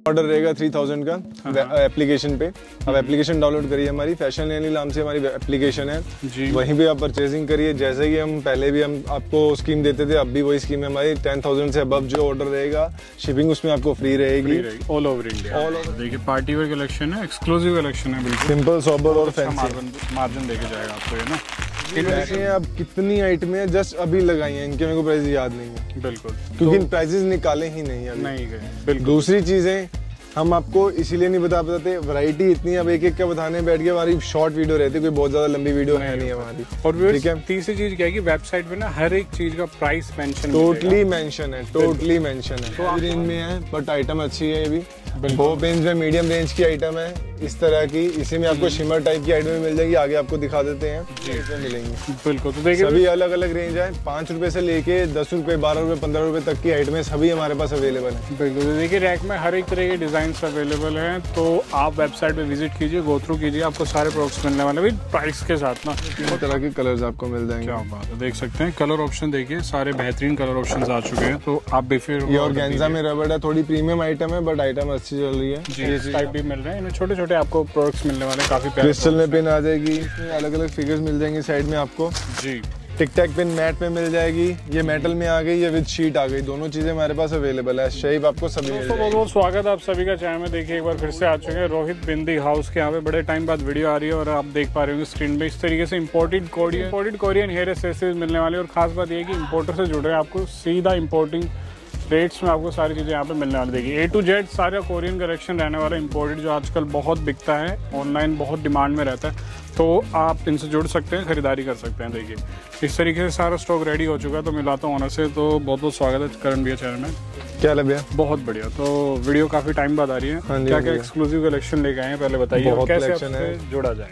Order रहेगा 3000 का application पे। अब एप्लीकेशन डाउनलोड करिए, हमारी फैशन लैंडली नाम से हमारी एप्लीकेशन है जी। वहीं पे आप परचेजिंग करिए। जैसे कि हम पहले भी हम आपको स्कीम देते थे, अब भी वही स्कीम है हमारी। 10,000 से अबव जो ऑर्डर रहेगा शिपिंग उसमें आपको फ्री रहेगी all over India. All over देखिए पार्टी वेयर कलेक्शन है, एक्सक्लूसिव कलेक्शन है, बिल्कुल सिंपल सोबर और फैंसी मार्जिन देके जाएगा आपको ये ना। देखिए अब कितनी आइटमें हैं, जस्ट अभी लगाई हैं, इनके मेरे को प्राइस याद नहीं है बिल्कुल, क्योंकि इन प्राइसेस निकाले ही नहीं है, नहीं गए बिल्कुल। दूसरी चीजें हम आपको इसीलिए नहीं बता पाते, वैरायटी इतनी, अब एक एक का बताने बैठ के हमारी शॉर्ट वीडियो रहती है, कोई बहुत ज्यादा लंबी वीडियो है नहीं हमारी। और ठीक है, तीसरी चीज क्या है कि वेबसाइट पे ना हर एक चीज का प्राइस मेंशन टोटली मेंशन है, टोटली मेंशन है। तो रेंज में है बट आइटम अच्छी है, ये भी लो रेंज में मीडियम रेंज की आइटम है इस तरह की। इसी में आपको शिमर टाइप की आइटम मिल जाएगी, आगे आपको दिखा देते हैं इसमें मिलेंगी बिल्कुल। तो देखिए सभी अलग अलग रेंज है, 5 रुपए से लेके 10 रुपए, 12 रुपए, 15 रुपए तक की आइटमें सभी हमारे पास अवेलेबल है। बिल्कुल देखिए रैक में हर एक तरह के डिजाइन अवेलेबल है, तो आप वेबसाइट पे विजिट कीजिए, गो थ्रू कीजिए, आपको सारे प्रोडक्ट्स मिलने वाले हैं प्राइस के साथ ना। तीन तरह के कलर्स आपको मिल जाएंगे। क्या बात है, देख सकते हैं कलर ऑप्शन देखिए, सारे बेहतरीन कलर ऑप्शंस आ चुके हैं, तो आप बेफिक्र। ये ऑर्गेन्जा में रबड़ है, थोड़ी प्रीमियम आइटम है बट आइटम अच्छी चल रही है। इस टाइप भी मिल रहे हैं, इनमें छोटे छोटे आपको प्रोडक्ट्स मिलने वाले, काफी क्रिस्टल में पिन आ जाएगी, इसमें अलग अलग फिगर्स मिल जाएंगे साइड में आपको जी। टिक टैक पिन मैट में मिल जाएगी, ये मेटल में आ गई, ये विद शीट आ गई, दोनों चीजें हमारे पास अवेलेबल है। शेप आपको सभी मिल जाएगी। बहुत बहुत स्वागत है आप सभी का चैनल में। देखिए एक बार फिर से आ चुके हैं रोहित बिंदी हाउस के यहाँ पे, बड़े टाइम बाद वीडियो आ रही है और आप देख पा रहे होंगे स्क्रीन पे। इस तरीके से इम्पोर्टेड कोरियन हेयर एक्सेसरीज मिलने वाली है, और खास बात ये है कि इम्पोर्टर से जुड़ रहे हैं, आपको सीधा इम्पोर्टिंग रेट्स में आपको सारी चीज़ें यहाँ पे मिलने वाली। देखिए A to Z सारा कोरियन कलेक्शन रहने वाला, इम्पोर्टेड जो आजकल बहुत बिकता है, ऑनलाइन बहुत डिमांड में रहता है, तो आप इनसे जुड़ सकते हैं, खरीदारी कर सकते हैं। देखिए इस तरीके से सारा स्टॉक रेडी हो चुका है, तो मिलाता हूँ ऑनर से। तो बहुत बहुत स्वागत है करण भैया चैनल में। क्या लग गया? बहुत बढ़िया। तो वीडियो काफ़ी टाइम बाद आ रही है, क्या क्या एक्सक्लूसिव कलेक्शन लेके आए हैं पहले बताइए, और कैसे आपसे जोड़ा जाए।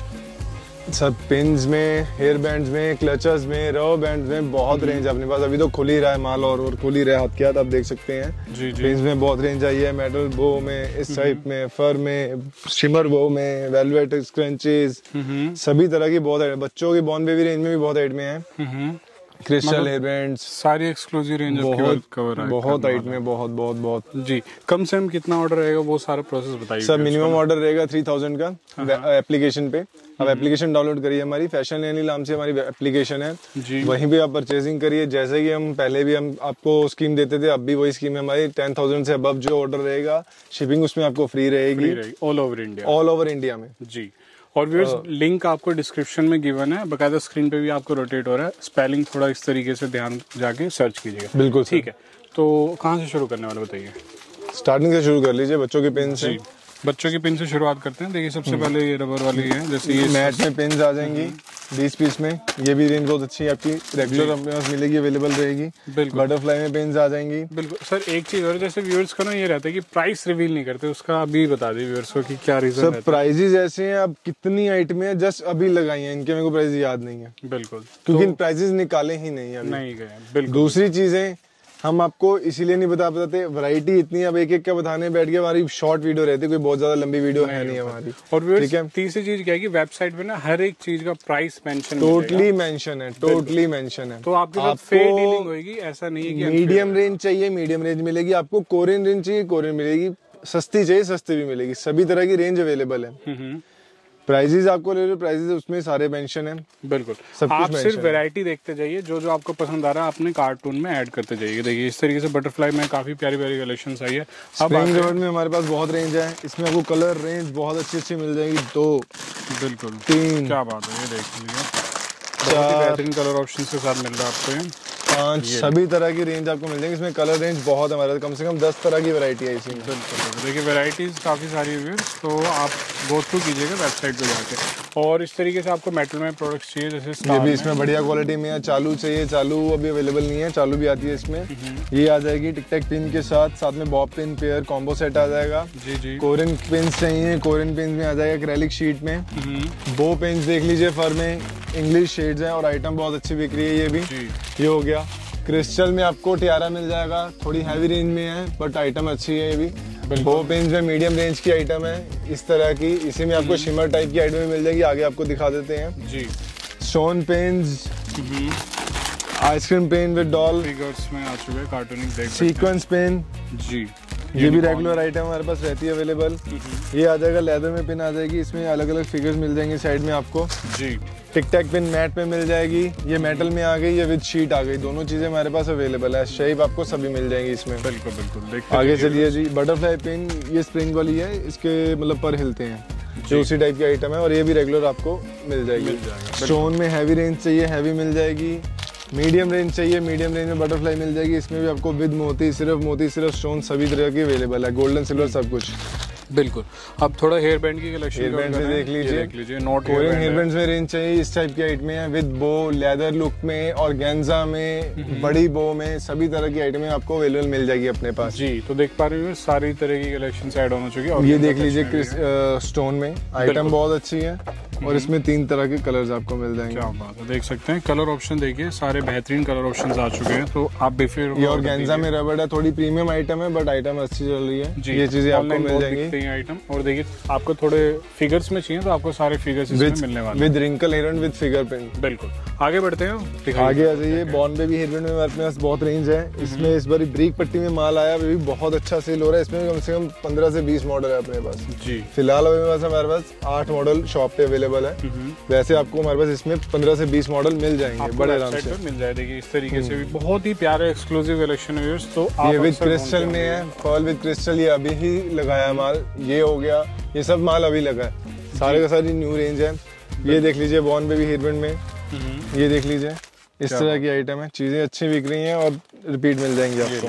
सब पिन्स में, हेयर बैंड्स में, क्लचर्स में, रबर बैंड्स में बहुत रेंज अपने पास। अभी तो खुल ही रहा है माल, और खुल ही रहा है हाथ के हाथ, आप देख सकते हैं। जी जी। पिन्स में बहुत रेंज आई है, मेटल बो में, इस टाइप में, फर में, शिमर बो में, वेलवेट स्क्रंचेस, सभी तरह की बहुत है। बच्चों की बॉर्न बेबी रेंज में भी बहुत आइटम है। क्रिस्टल हेयर बैंड्स, सारी एक्सक्लूसिव रेंज कवर है, बहुत आइटम है, बहुत बहुत बहुत जी। कम से कम कितना ऑर्डर रहेगा वो सारा प्रोसेस बताइए। सर मिनिमम ऑर्डर रहेगा 3000 का एप्लीकेशन पे। अब एप्लीकेशन डाउनलोड करिए, हमारी फैशन लैंडली नाम से हमारी एप्लीकेशन है जी। वहीं पे आप परचेजिंग करिए। जैसे कि हम पहले भी हम आपको स्कीम देते थे, अब भी वही स्कीम है हमारी। 10,000 से अबव जो ऑर्डर रहेगा शिपिंग उसमें आपको फ्री रहेगी all over India, all over India में जी। और व्यूअर्स लिंक आपको डिस्क्रिप्शन में गिवन है, बकायदा स्क्रीन पे भी आपको रोटेट हो रहा है। स्पेलिंग थोड़ा इस तरीके से ध्यान जाके सर्च कीजिएगा। बिल्कुल ठीक है। तो कहाँ से शुरू करने वाले बताइए? स्टार्टिंग से शुरू कर लीजिए, बच्चों के पेन से। बच्चों की पिन से शुरुआत करते हैं। देखिए सबसे पहले ये रबर वाली है, जैसे ये मैट में पिन्स आ जाएंगी 20 पीस में। ये भी रेंज बहुत अच्छी है आपकी, रेगुलर अपने पास मिलेगी, अवेलेबल रहेगी। बिल्कुल। बटरफ्लाई में पिन्स आ जाएंगी। बिल्कुल सर। एक चीज और, जैसे व्यूअर्स का ना ये रहता है कि प्राइस रिवील नहीं करते, उसका अभी बता दिए व्यूअर्स को कि क्या रीजन है। प्राइजेस ऐसे हैं, अब कितनी आइटमें हैं, जस्ट अभी लगाई हैं, इनके मेरे को प्राइस याद नहीं है बिल्कुल, क्योंकि इन प्राइजेस निकाले ही नहीं है, नहीं गए बिल्कुल। दूसरी चीजें हम आपको इसीलिए नहीं बता पाते, वैरायटी इतनी, अब एक एक का बताने बैठ के हमारी शॉर्ट वीडियो रहती है, कोई बहुत ज्यादा लंबी वीडियो है नहीं हमारी। और ठीक है, तीसरी चीज क्या है कि वेबसाइट पे ना हर एक चीज का प्राइस मेंशन, टोटली मेंशन है, टोटली मेंशन है। तो आपके साथ फेयर डीलिंग होगी, ऐसा नहीं है कि मीडियम रेंज चाहिए मीडियम रेंज मिलेगी आपको, कोरियन रेंज चाहिए कोरियन मिलेगी, सस्ती चाहिए सस्ती भी मिलेगी, सभी तरह की रेंज अवेलेबल है। प्राइजेस आपको ले लो, प्राइजेस उसमें सारे मेंशन है। बिल्कुल, आप सिर्फ वैरायटी देखते जाइए, जो जो आपको पसंद आ रहा है अपने कार्टून में ऐड करते जाइए। देखिए इस तरीके से बटरफ्लाई में काफी प्यारी प्यारी कलेक्शंस आई है। स्प्रिंग रबर में हमारे पास बहुत रेंज है, इसमें आपको कलर रेंज बहुत अच्छी अच्छी मिल जाएगी। 2 बिल्कुल 3, क्या बात है, ये देख लीजिए, बहुत ही बेहतरीन कलर ऑप्शन के साथ मिल रहा है आपको। 5 सभी तरह की रेंज आपको मिल जाएगी। इसमें कलर रेंज बहुत हमारे, कम से कम 10 तरह की वैरायटी है इसमें। बिल्कुल देखिए वैरायटीज काफ़ी सारी है, तो आप गो थ्रू कीजिएगा वेबसाइट पे जाके। और इस तरीके से आपको मेटल में प्रोडक्ट्स चाहिए, जैसे ये भी इसमें बढ़िया क्वालिटी में है। चालू चाहिए, चालू अभी अवेलेबल नहीं है, चालू भी आती है इसमें। ये आ जाएगी टिक टैक पिन के साथ, साथ में bob pin pair combo set आ जाएगा जी जी। कोरियन पिन चाहिए, कोरियन पिन में आ जाएगा एक्रेलिक शीट में। बो पिन देख लीजिए, फर में इंग्लिश शेड्स हैं, और आइटम बहुत अच्छी बिक रही है। ये भी ये हो गया। क्रिस्टल में आपको टियारा मिल जाएगा, थोड़ी हैवी रेंज में है बट आइटम अच्छी है। ये भी बो पेन्स में मीडियम रेंज की आइटम है इस तरह की, इसी में आपको शिमर टाइप की आइटम मिल जाएगी, आगे आपको दिखा देते हैं जी। Stone pens, ice cream pen with doll, figures में आ चुके हैं, कार्टूनिंग देख सीक्वेंस पेन जी। ये भी रेगुलर आइटम हमारे पास रहती है अवेलेबल। ये आ जाएगा लेदर में पिन आ जाएगी, इसमें अलग अलग फिगर्स मिल जाएंगे साइड में आपको जी। टिक टैक पिन मैट में मिल जाएगी, ये मेटल में आ गई, ये विद शीट आ गई, दोनों चीजें हमारे पास अवेलेबल है। शेप आपको सभी मिल जाएंगी इसमें। बिल्कुल बिल्कुल। आगे चलिए जी, बटरफ्लाई पिन ये स्प्रिंग वाली है, इसके मतलब पर हिलते हैं, जो उसी टाइप की आइटम है और ये भी रेगुलर आपको मिल जाएगी। स्टोन में हैवी रेंज चाहिए हैवी मिल जाएगी, मीडियम रेंज चाहिए मीडियम रेंज में बटरफ्लाई मिल जाएगी। इसमें भी आपको विद मोती सिर्फ स्टोन सभी तरह की अवेलेबल है, गोल्डन सिल्वर सब कुछ। बिल्कुल। अब थोड़ा हेयर बैंड की कलेक्शन हेयर बैंड में देख लीजिए, नॉट हेयर बैंड में रेंज चाहिए इस टाइप की आइटमें हैं, विद बो, लेदर लुक में, ऑर्गेन्जा में, बड़ी बो में, सभी तरह की आइटमें आपको अवेलेबल मिल जाएगी अपने पास जी। तो देख पा रहे हो सारी तरह की कलेक्शन ऐड होना चाहिए। और ये देख लीजिए स्टोन में आइटम बहुत अच्छी है और इसमें 3 तरह के कलर्स आपको मिल जाएंगे। क्या बात है, देख सकते हैं कलर ऑप्शन देखिए, सारे बेहतरीन कलर ऑप्शंस आ चुके हैं। तो आप बेफिक्र, ये ऑर्गेन्जा में रबड़ है, थोड़ी प्रीमियम आइटम है बट आइटम अच्छी चल रही है। ये चीजें आपको मिल जाएंगी आइटम। और देखिए आपको थोड़े फिगर्स में चाहिए तो आपको सारे फिगर्स इसमें मिलने वाले with wrinkle hair band with figure print. बिल्कुल। आगे बढ़ते हैं, आगे आ जाइए। बॉर्न बेबी हेयर बैंड में अपने पास बहुत रेंज है। इसमें इस बार ब्रीक पट्टी में माल आया, भी बहुत अच्छा सेल हो रहा है। इसमें कम से कम 15 से 20 मॉडल है अपने पास जी। फिलहाल हमारे पास 8 मॉडल शॉप पे अवेलेबल है। वैसे आपको हमारे पास इसमें 15 से 20 मॉडल मिल जाएंगे बड़े आराम से मिल जाए। देखिए इस तरीके से भी बहुत ही प्यारे एक्सक्लूसिव कलेक्शन है। तो ये विद क्रिस्टल में है, पर्ल विद क्रिस्टल, ये अभी ही लगाया माल, ये हो गया, ये सब माल अभी लगा है, सारे का सारी न्यू रेंज है। ये देख लीजिए बॉर्न बेबी हेयर बैंड में, ये देख लीजिए इस तरह की आइटम है, चीजें अच्छी बिक रही हैं और रिपीट मिल जाएंगी आपको।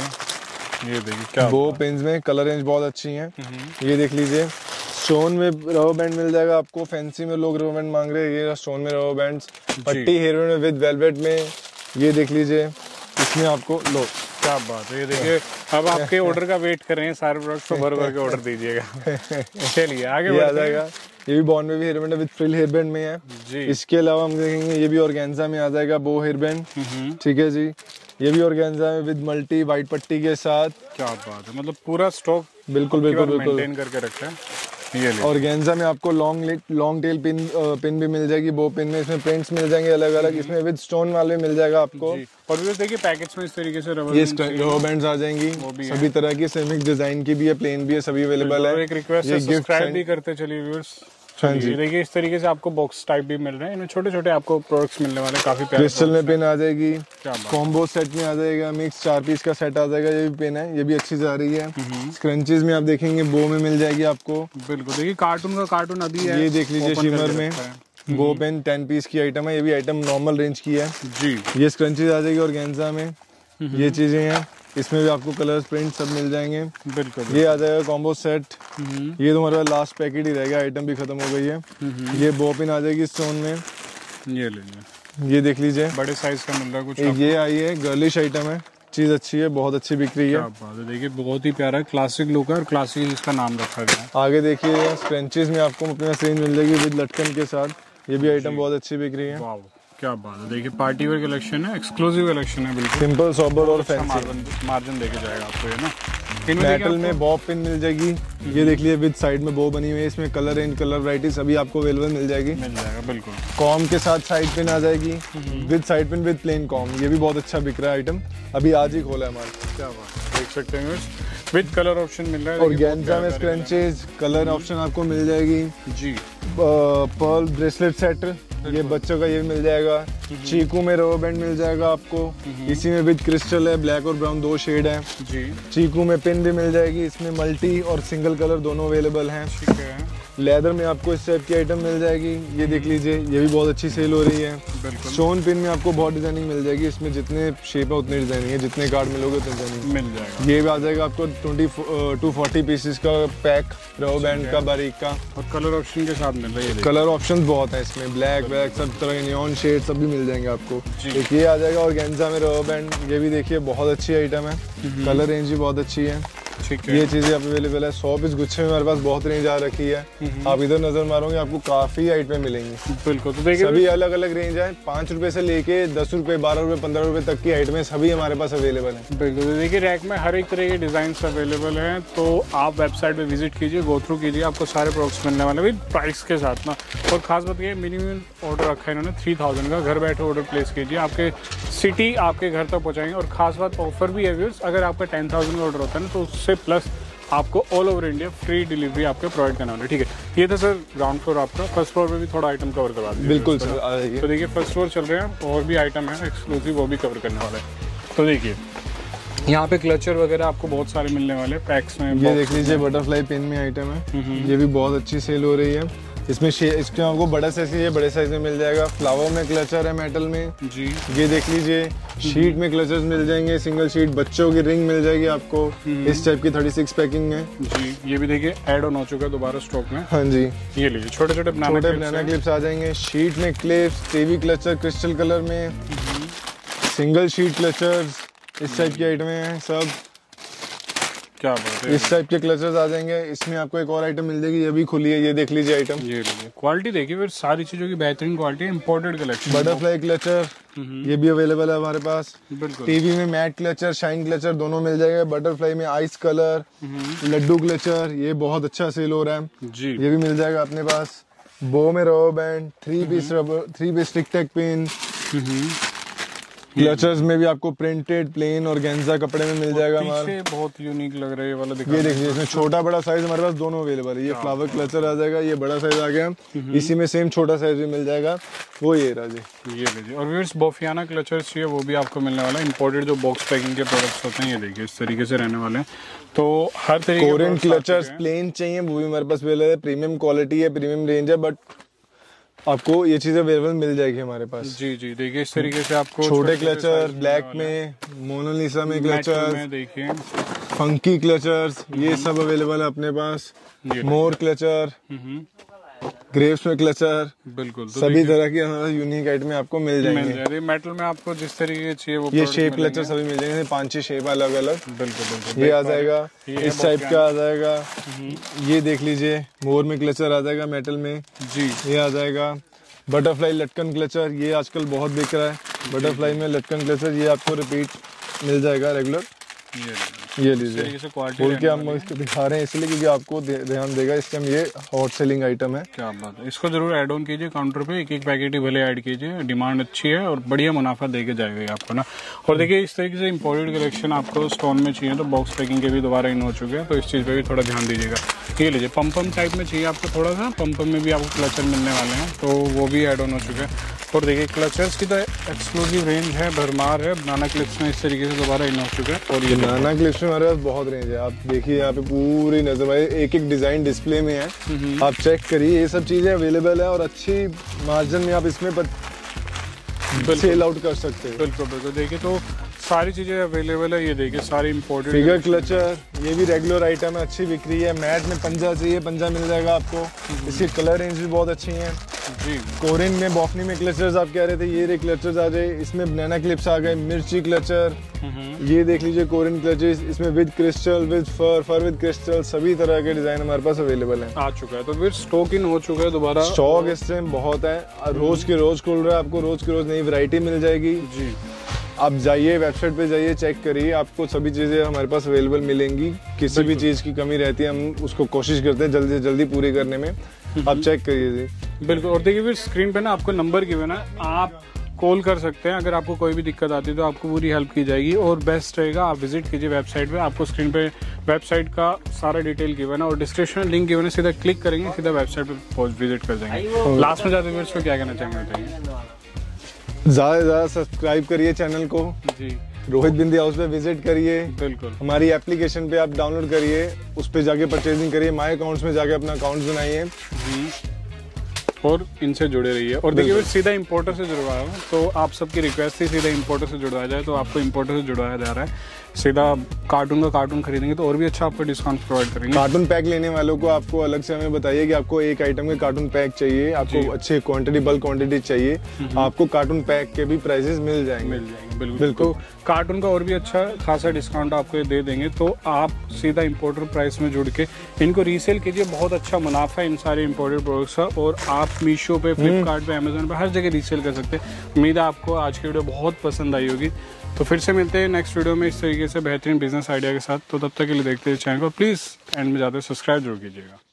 देखिए ये देखिए क्या वो पिन्स में कलर रेंज बहुत अच्छी है। ये देख लीजिए स्टोन में रबर बैंड मिल जाएगा आपको, फैंसी में लोग रबर बैंड मांग रहे हैं, ये स्टोन में रबर बैंड्स, पट्टी हेयर बैंड में विद वेलवेट में। ये देख लीजिए इसमें आपको लो, क्या बात है। ये देखिए अब आपके ऑर्डर का वेट कर रहे हैं सारे प्रोडक्ट्स को, भर भर के ऑर्डर दीजिएगा। चलिए आगे बढ़ जाएगा। ये भी born baby hair band with frill hair band में है जी। इसके अलावा हम देखेंगे ये भी ऑर्गेन्जा में आ जाएगा, बो हेयर बैंड, ठीक है जी। ये भी ऑर्गेन्जा में विद मल्टी वाइट पट्टी के साथ। क्या बात है, मतलब पूरा स्टॉक बिल्कुल मेंटेन करके रखा है। ऑर्गेन्जा में आपको लॉन्ग टेल पिन भी मिल जाएगी, बो पिन में। इसमें प्रिंट्स मिल जाएंगे अलग अलग, इसमें विद स्टोन वाले मिल जाएगा आपको। और भी देखिए पैकेज में इस तरीके से रबर बैंड्स आ जाएंगी सभी तरह की, सेमिक डिजाइन की भी है, प्लेन भी है, सभी अवेलेबल है। एक रिक्वेस्ट है सब्सक्राइब भी करते चलिए व्यूअर्स। हाँ जी, देखिए इस तरीके से आपको बॉक्स टाइप भी मिल रहे हैं, इनमें छोटे छोटे आपको प्रोडक्ट्स मिलने वाले, काफी प्यारे। क्रिस्टल में पिन आ जाएगी, कॉम्बो सेट में आ जाएगा, मिक्स 4 पीस का सेट आ जाएगा। ये भी पिन है, ये भी अच्छी जा रही है। स्क्रंचीज में आप देखेंगे बो में मिल जाएगी आपको। बिल्कुल, देखिए कार्टून का कार्टून अभी है। ये देख लीजिए शिमर में बो पेन 10 पीस की आइटम है, ये भी आइटम नॉर्मल रेंज की है जी। ये स्क्रंचीज आ जाएगी ऑर्गेन्जा में, ये चीजें हैं। इसमें भी आपको कलर्स प्रिंट सब मिल जाएंगे। बिल्कुल। ये आ जाएगा कॉम्बो सेट, ये तो हमारा लास्ट पैकेट ही रहेगा, आइटम भी खत्म हो गई है। ये बो पिन आ जाएगी स्टोन में, ये लीजिए, ये देख लीजिए बड़े साइज का मिल रहा है कुछ। ये आई है गर्लिश आइटम है, चीज अच्छी है, बहुत अच्छी बिक रही है। देखिए बहुत ही प्यारा क्लासिक लुक है और क्लासिक इसका नाम रखा गया है। आगे देखिए स्क्रंचीज में आपको अपने रेंज मिल जाएगी विद लटकन के साथ, ये भी आइटम बहुत अच्छी बिक रही है। क्या बात है, देखिए पार्टी वेयर कलेक्शन है, एक्सक्लूसिव कलेक्शन है, बिल्कुल सिंपल सोबर और फैंसी। मार्जिन देके जाएगा आपको ये ना। मेटल में बॉब पिन मिल जाएगी, ये देख लीजिए विद साइड में बो बनी हुई है, इसमें कलर रेंज कलर वैरायटी सभी आपको अवेलेबल मिल जाएगी। बिल्कुल। कॉम के साथ साइड पिन आ जाएगी, with side pin with plain comb, ये भी बहुत अच्छा बिक रहा है आइटम, अभी आज ही खोला है हमारा। क्या बात, देख सकते हैं विद कलर ऑप्शन मिल रहा है। और ऑर्गेन्जा में स्क्रंचेज कलर ऑप्शन आपको मिल जाएगी जी। पर्ल ब्रेसलेट सेट, ये बच्चों का ये मिल जाएगा। चीकू में रबर बैंड मिल जाएगा आपको, इसी में विद क्रिस्टल है, ब्लैक और ब्राउन 2 शेड है जी। चीकू में पिन भी मिल जाएगी, इसमें मल्टी और सिंगल कलर दोनों अवेलेबल हैं। ठीक है। लेदर में आपको इस टाइप की आइटम मिल जाएगी, ये देख लीजिए, ये भी बहुत अच्छी सेल हो रही है। स्टोन पिन में आपको बहुत डिजाइनिंग मिल जाएगी, इसमें जितने शेप है उतनी डिजाइनिंग है, जितने कार्ड मिलोगे उतने डिजाइनिंग मिल जाएगा। ये भी आ जाएगा आपको 240 पीसेस का पैक रबर बैंड का बारीक का, और कलर ऑप्शन के साथ मिल रहा है। कलर ऑप्शन बहुत है इसमें, ब्लैक ब्लैक सब तरह के नियॉन शेड सब भी मिल जाएंगे आपको। एक ये आ जाएगा ऑर्गेन्जा में रबर बैंड, ये भी देखिए बहुत अच्छी आइटम है, कलर रेंज भी बहुत अच्छी है। ये चीजें आप अवेलेबल है। 100 पीस गुच्छे में हमारे पास बहुत रेंज आ रखी है, आप इधर नजर मारोगे आपको काफी आइटम मिलेंगी। बिल्कुल, तो देखिए सभी अलग अलग रेंज है, 5 रुपए से लेके 10 रुपए 12 रुपए 15 रुपए तक की आइटमें सभी हमारे पास अवेलेबल है। बिल्कुल, तो देखिए रैक में हर एक तरह के डिजाइन अवेलेबल हैं, तो आप वेबसाइट पे विजिट कीजिए, गो थ्रू कीजिए, आपको सारे प्रोडक्ट्स मिलने वाले विद प्राइस के साथ ना। और खास बात ये मिनिमम ऑर्डर रखा है इन्होंने 3000 का, घर बैठे ऑर्डर प्लेस कीजिए, आपके सिटी आपके घर तक पहुंचाएंगे। और खास बात ऑफर भी है व्यूअर्स, अगर आपका 10,000 का ऑर्डर होता है ना तो उससे प्लस आपको all over India free delivery आपको प्रोवाइड करना होगा। ठीक है, ये था सर ग्राउंड फ्लोर आपका। फर्स्ट फ्लोर पे भी थोड़ा आइटम कवर करवा दीजिए। बिल्कुल सर, आ जाइए। तो देखिए फर्स्ट फ्लोर चल रहे हैं और भी आइटम है एक्सक्लूसिव, वो भी कवर करने वाला है। तो देखिए यहाँ पे क्लचर वगैरह आपको बहुत सारे मिलने वाले पैक्स में। ये देख लीजिए बटरफ्लाई पिन में आइटम है, ये भी बहुत अच्छी सेल हो रही है। इसमें आपको बड़ा साइज है, बड़े साइज में मिल जाएगा। फ्लावर में क्लचर है मेटल में जी, ये देख लीजिए। शीट में क्लचर्स मिल जाएंगे, सिंगल शीट। बच्चों की रिंग मिल जाएगी आपको इस टाइप की 36 पैकिंग में जी। ये भी देखिए ऐड ऑन हो चुका है दोबारा स्टॉक में। हाँ जी, ये लीजिए छोटे छोटे बनाना क्लिप्स आ जाएंगे। शीट में clips, TV clutcher crystal colour में, सिंगल शीट क्लचर्स, इस टाइप की आइटम है सब। क्या बात है, इस टाइप के क्लचर्स आ जाएंगे। इसमें आपको एक और आइटम मिल जाएगी, ये भी खुली है, ये देख लीजिए आइटम। ये लीजिए क्वालिटी देखिए फिर, सारी चीजों की बेहतरीन क्वालिटी है, इंपोर्टेड कलेक्शन। बटरफ्लाई क्लचर ये भी अवेलेबल है हमारे पास। बिल्कुल। टीवी में मैट क्लचर, शाइन क्लचर दोनों मिल जाएगा। बटरफ्लाई में आइस कलर, लड्डू क्लचर, ये बहुत अच्छा सेल हो रहा है जी, ये भी मिल जाएगा अपने पास। बो में rubber band, 3 piece tic tac pin. Clutchers में भी आपको प्रिंटेड, प्लेन और गेंजा कपड़े में मिल जाएगा हमारा। पीछे बहुत यूनिक लग रहा है ये वाला, ये देखिए इसमें छोटा बड़ा साइज हमारे पास दोनों अवेलेबल है। ये फ्लावर क्लचर आ जाएगा, ये बड़ा साइज आ गया। इसी में सेम छोटा साइज भी मिल जाएगा, वो ये रहा जी। ये लीजिए। और व्यूअर्स बोफियाना क्लचर्स चाहिए वो भी आपको मिलने वाला है। इंपोर्टेड जो बॉक्स पैकिंग के प्रोडक्ट्स होते हैं, ये देखिए इस तरीके से रहने वाले हैं। तो हर तरीके कोरियन क्लचर्स प्लेन चाहिए वो भी हमारे पास अवेलेबल है। प्रीमियम क्वालिटी है, प्रीमियम रेंज है, बट आपको ये चीजें अवेलेबल मिल जाएगी हमारे पास। जी जी, देखिए इस तरीके से आपको छोटे क्लचर ब्लैक में, मोनालिसा में क्लचर, देखिए फंकी क्लचर्स, ये सब अवेलेबल है अपने पास। मोर क्लचर, ग्रेप्स में क्लचर, बिल्कुल सभी तरह की हमारा यूनिक आइटम आपको मिल जाएंगे। मेटल में आपको जिस तरीके चाहिए वो ये शेप क्लचर सभी मिल जाएंगे, 5-6 शेप अलग अलग। बिल्कुल बिल्कुल, ये आ जाएगा, इस टाइप का आ जाएगा। ये देख लीजिए मोर में क्लचर आ जाएगा मेटल में जी, ये आ जाएगा। बटरफ्लाई लटकन क्लचर, ये आजकल बहुत बिक रहा है। बटरफ्लाई में लटकन क्लचर, ये आपको रिपीट मिल जाएगा रेगुलर। ये लीजिए, बोल के हम इसको दिखा रहे हैं इसलिए क्योंकि आपको ध्यान देगा इस टाइम ये हॉट सेलिंग आइटम है। क्या बात है, इसको जरूर ऐड ऑन कीजिए काउंटर पे, एक एक पैकेट ही भले ऐड कीजिए, डिमांड अच्छी है और बढ़िया मुनाफा देके जाएगा आपको ना। और देखिए इस तरीके से इंपोर्टेड कलेक्शन आपको स्टोन में चाहिए तो बॉक्स पैकिंग के भी दोबारा इन हो चुके हैं, तो इस चीज़ पे भी थोड़ा ध्यान दीजिएगा। ये लीजिए पम्पम टाइप में चाहिए आपको थोड़ा सा, पम्पम में भी आपको क्लचर मिलने वाले हैं, तो वो भी ऐड ऑन हो चुके हैं। और देखिए क्लचर्स की तो एक्सक्लूसिव रेंज है, भरमार है। बनाना क्लिप्स में इस तरीके से दोबारा इन हो चुके हैं। और ये बनाना क्लिप्स में हमारे पास बहुत रेंज है, आप देखिए यहाँ पे पूरी नजर आए, एक एक डिजाइन डिस्प्ले में है, आप चेक करिए। ये सब चीजें अवेलेबल है और अच्छी मार्जिन में आप इसमें सेल आउट कर सकते हैं। बिल्कुल बिल्कुल, देखिए तो सारी चीजें अवेलेबल है। ये देखिए सारी इंपोर्टेड फिगर क्लचर, ये भी रेगुलर आइटम है, अच्छी बिक्री है। मैट में पंजा चाहिए, पंजा मिल जाएगा आपको। इसकी कलर रेंज भी बहुत अच्छी है जी। कोरियन में बॉफनी में क्लचर्स आप कह रहे थे, ये रे क्लचर्स आ गए। इसमें बनाना क्लिप्स आ गए, मिर्ची क्लचर, ये देख लीजिए कोरियन क्लचर्स, इसमें with crystal, with fur with crystal, सभी तरह के डिजाइन हमारे पास अवेलेबल है। आ चुका है, तो फिर स्टॉक इन हो चुका है दोबारा। स्टॉक इस टाइम बहुत है, रोज के रोज खुल रहा है, आपको रोज के रोज नई वैरायटी मिल जाएगी जी। आप जाइए वेबसाइट पे जाइए, चेक करिए, आपको सभी चीजें हमारे पास अवेलेबल मिलेंगी। किसी भी चीज की कमी रहती है हम उसको कोशिश करते हैं जल्दी से जल्दी पूरी करने में, आप चेक करिए जी। बिल्कुल। और देखिए फिर स्क्रीन पे ना आपको नंबर गिवन है, आप कॉल कर सकते हैं। अगर आपको कोई भी दिक्कत आती है तो आपको पूरी हेल्प की जाएगी। और बेस्ट रहेगा आप विजिट कीजिए वेबसाइट पे, आपको स्क्रीन पे वेबसाइट का सारा डिटेल गिवन है और डिस्क्रिप्शन में लिंक गिवन है, सीधा क्लिक करेंगे सीधा वेबसाइट पे विजिट कर जाएंगे। लास्ट में जाते हुए इसको क्या कहना चाहेंगे बताइए? ज्यादा से ज्यादा सब्सक्राइब करिए चैनल को जी, रोहित बिंदी हाउस पे विजिट करिए। बिल्कुल, हमारी हमारी एप्लीकेशन पे आप डाउनलोड करिए, उस पे जाके परचेजिंग करिए, माय अकाउंट्स में जाके अपना अकाउंट बनाइए और इनसे जुड़े रहिए। और देखिए सीधा इंपोर्टर से जुड़वाया हूँ, तो आप सबकी रिक्वेस्ट थी सीधा इंपोर्टर से जुड़वाया जाए, तो आपको इंपोर्टर से जुड़वाया जा रहा है। सीधा कार्टून का कार्टून खरीदेंगे तो और भी अच्छा आपको डिस्काउंट प्रोवाइड करेंगे। कार्टून पैक लेने वालों को आपको अलग से हमें बताइए कि आपको एक आइटम के कार्टून पैक चाहिए, आपको अच्छे क्वांटिटी बल्क क्वांटिटी चाहिए, आपको कार्टून पैक के भी प्राइसेस मिल जाएंगे। बिल्कुल। तो कार्टून का और भी अच्छा खासा डिस्काउंट आपको दे देंगे, तो आप सीधा इंपोर्टर प्राइस में जुड़ के इनको रीसेल कीजिए, बहुत अच्छा मुनाफा इन सारे इंपोर्टेड प्रोडक्ट्स का। और आप मीशो पे, फ्लिपकार्ट पे, अमेजोन पे हर जगह रीसेल कर सकते हैं। उम्मीद है आपको आज की वीडियो बहुत पसंद आई होगी। तो फिर से मिलते हैं नेक्स्ट वीडियो में इस तरीके से बेहतरीन बिजनेस आइडिया के साथ। तो तब तक के लिए देखते हैं चैनल को, प्लीज़ एंड में जाते सब्सक्राइब जरूर कीजिएगा।